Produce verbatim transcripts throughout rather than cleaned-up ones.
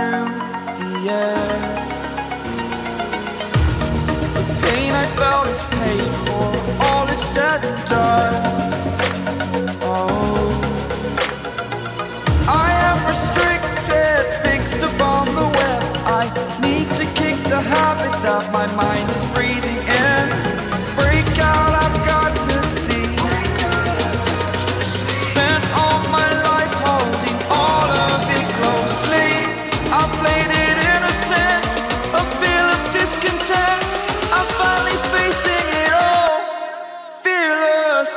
through the air. The pain I felt is paid for, all is said and done. Oh, I am restricted, fixed upon the web. I need to kick the habit that my mind is breathing in. Break out, I've got to see. Spent all my life holding all of it closely. I played it innocent, a feel of discontent. I'm finally facing it all, fearless.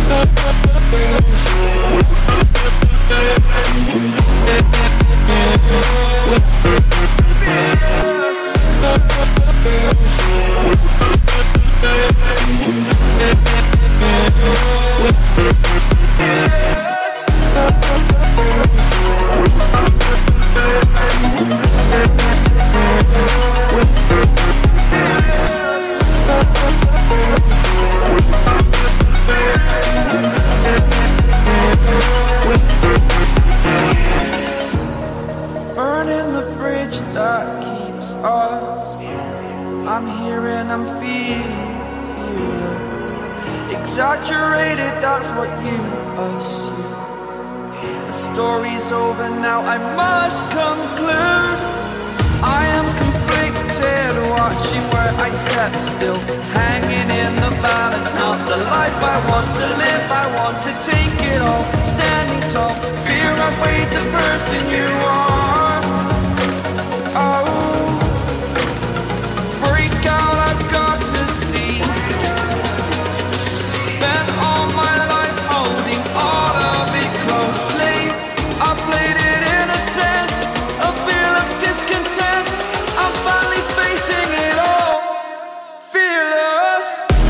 Burning the bridge that keeps us. I'm here and I'm feeling fearless. Exaggerated, that's what you assume. The story's over now, I must conclude. I am conflicted, watching where I step still, hanging in the balance. Not the life I want to live, I want to take it all. Standing tall, fear I weighed the person you are. Oh, break out, I've got to see. Spent all my life holding all of it closely. I played it innocent, a feel of discontent. I'm finally facing it all, fearless.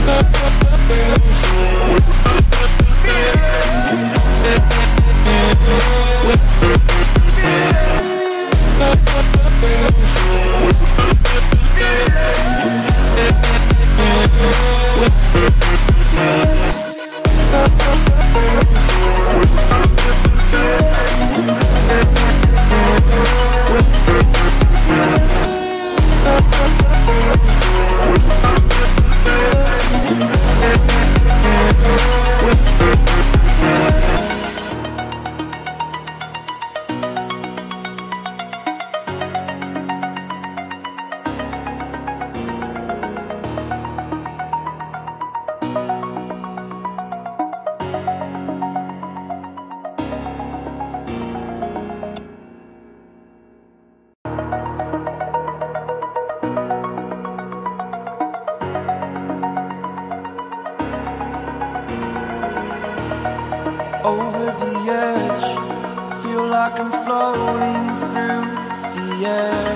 Over the edge, feel like I'm floating through the air.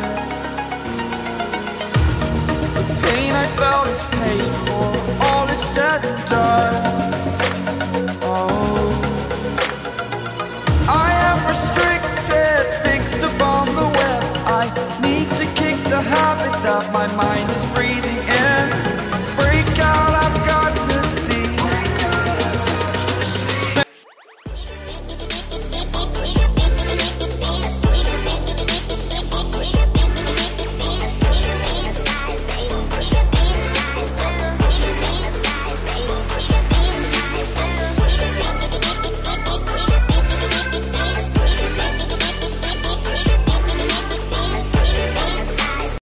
The pain I felt is paid for, all is said and done. Oh, I am restricted, fixed upon the web. I need to kick the habit that my mind